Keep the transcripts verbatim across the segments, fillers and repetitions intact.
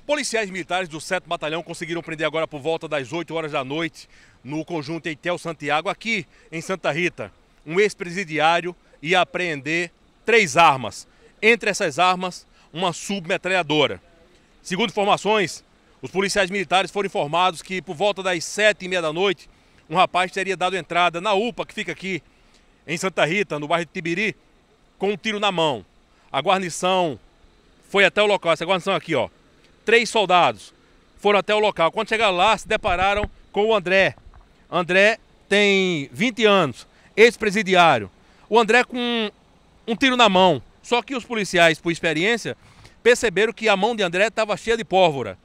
Policiais militares do sétimo Batalhão conseguiram prender agora por volta das oito horas da noite, no conjunto Eitel Santiago, aqui em Santa Rita, um ex-presidiário ia apreender três armas. Entre essas armas, uma submetralhadora. Segundo informações, os policiais militares foram informados que por volta das sete e meia da noite, um rapaz teria dado entrada na U P A, que fica aqui em Santa Rita, no bairro de Tibiri, com um tiro na mão. A guarnição foi até o local, essa guarnição aqui, ó. Três soldados foram até o local. Quando chegaram lá, se depararam com o André. André tem vinte anos, ex-presidiário. O André com um, um tiro na mão. Só que os policiais, por experiência, perceberam que a mão de André estava cheia de pólvora.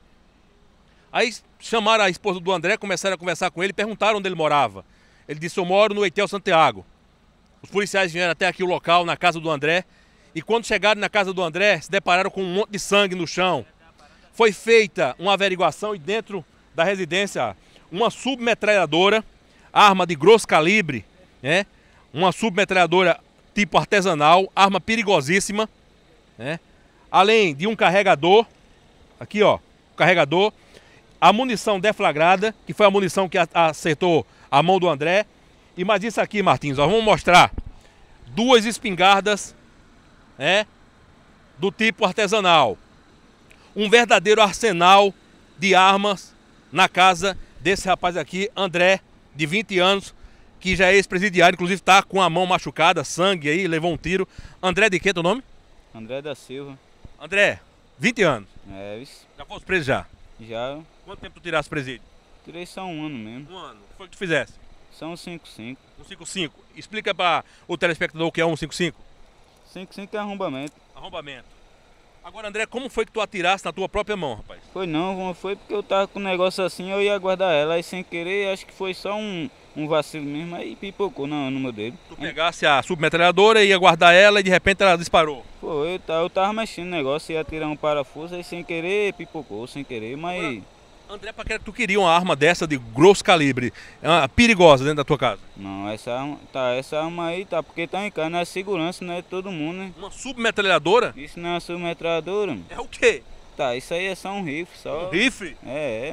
Aí chamaram a esposa do André, começaram a conversar com ele, perguntaram onde ele morava. Ele disse: eu moro no Eitel Santiago. Os policiais vieram até aqui o local, na casa do André. E quando chegaram na casa do André, se depararam com um monte de sangue no chão. Foi feita uma averiguação e dentro da residência uma submetralhadora, arma de grosso calibre, né? Uma submetralhadora tipo artesanal, arma perigosíssima, né? Além de um carregador, aqui ó, carregador, a munição deflagrada, que foi a munição que acertou a mão do André. E mais isso aqui, Martins, ó, vamos mostrar duas espingardas, né, do tipo artesanal. Um verdadeiro arsenal de armas na casa desse rapaz aqui, André, de vinte anos, que já é ex-presidiário, inclusive está com a mão machucada, sangue aí, levou um tiro. André de que, teu nome? André da Silva. André, vinte anos. É, isso. Já fosse preso já? Já. Quanto tempo tu tirasse presídio? Tirei só um ano mesmo. Um ano. O que foi que tu fizesse? São cinco cinco. um cinco cinco. Explica para o telespectador o que é um cinco cinco. cinco cinco é arrombamento. Arrombamento. Agora, André, como foi que tu atirasse na tua própria mão, rapaz? Foi não, foi porque eu tava com um negócio assim, eu ia guardar ela, aí sem querer, acho que foi só um, um vacilo mesmo, aí pipocou no, no meu dedo. Tu pegasse a submetralhadora, ia guardar ela e de repente ela disparou? Foi, eu, eu tava mexendo no negócio, ia tirar um parafuso, aí sem querer, pipocou, sem querer, mas... Agora, André, para que tu queria uma arma dessa de grosso calibre, é perigosa dentro da tua casa? Não, essa arma, tá, essa arma aí tá, porque tá em casa, não é segurança, não é todo mundo, né? Uma submetralhadora? Isso não é uma submetralhadora. É o quê? Tá, isso aí é só um rifle, só... Um rifle? É, é.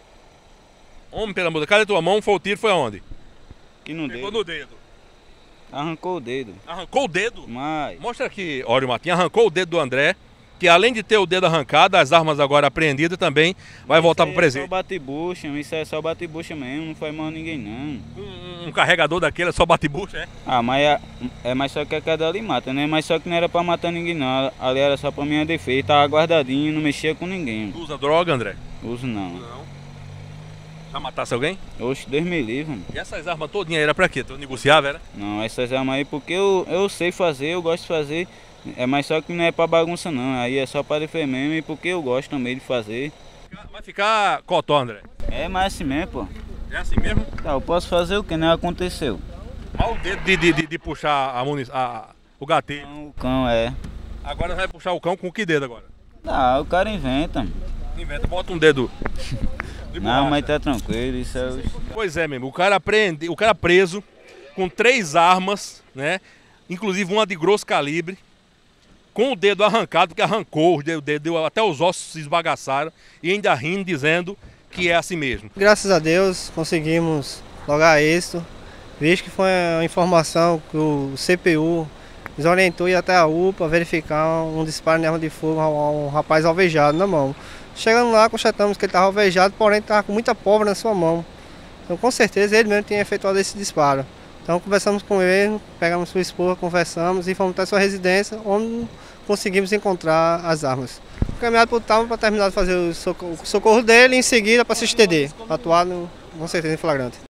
Homem, pelo amor de Deus, cadê tua mão? Foi o tiro, foi aonde? Que no Pegou dedo. no dedo. Arrancou o dedo. Arrancou o dedo? Mas... Mostra aqui, Ório Martins, arrancou o dedo do André, que além de ter o dedo arrancado, as armas agora apreendidas também, vai isso voltar pro é presídio. Só bate-bucha, isso é só bate-bucha mesmo, não faz mal ninguém não. Um, um carregador daquele é só bate-bucha, é? Ah, mas é, é mais só que a cada ali mata, né? Mas só que não era pra matar ninguém não, ali era só pra minha defesa, tava guardadinho, não mexia com ninguém. Tu usa droga, André? Uso não. Não. Já matasse alguém? Oxe, Deus me livre. Mano. E essas armas todinhas era pra quê? Tu negociava, era? Não, essas armas aí porque eu, eu sei fazer, eu gosto de fazer. É mais só que não é pra bagunça não, aí é só pra defender mesmo e porque eu gosto também de fazer. Vai ficar cotó, André? É mais assim mesmo, pô. É assim mesmo? Tá, eu posso fazer o que não aconteceu. Olha o dedo de, de, de, de puxar a munição, a, o gatilho. Então, o cão é. Agora vai puxar o cão com que dedo agora? Ah, o cara inventa. Inventa, bota um dedo. De Não, borracha. mas tá tranquilo, isso é... Pois é, mesmo. O cara prende, o cara preso com três armas, né? Inclusive uma de grosso calibre, com o dedo arrancado, porque arrancou o dedo, deu, até os ossos se esbagaçaram, e ainda rindo, dizendo que é assim mesmo. Graças a Deus conseguimos logar êxito, visto que foi a informação que o C P U nos orientou e até a U P A verificar um disparo de arma de fogo a um rapaz alvejado na mão. Chegando lá, constatamos que ele estava alvejado, porém estava com muita pólvora na sua mão. Então com certeza ele mesmo tinha efetuado esse disparo. Então conversamos com ele, pegamos sua esposa, conversamos e fomos até sua residência, onde conseguimos encontrar as armas. Caminhado por tal para terminar de fazer o socorro, o socorro dele e em seguida para se estender, atuar no, com certeza em flagrante.